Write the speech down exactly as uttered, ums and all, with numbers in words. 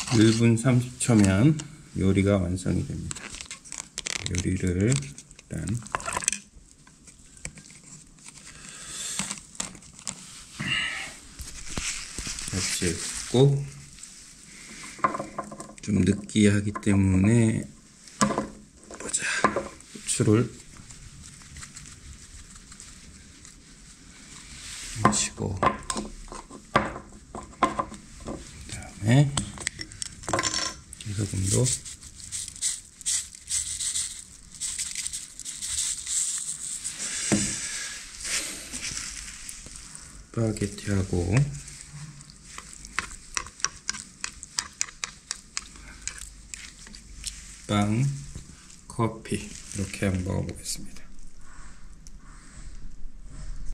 일 분 삼십 초면 요리가 완성이 됩니다. 요리를 일단 같이 굽고, 좀 느끼하기 때문에 보자, 후추를 묻히고, 그 다음에 소금도 스파게티하고 빵, 커피 이렇게 한번 먹어보겠습니다.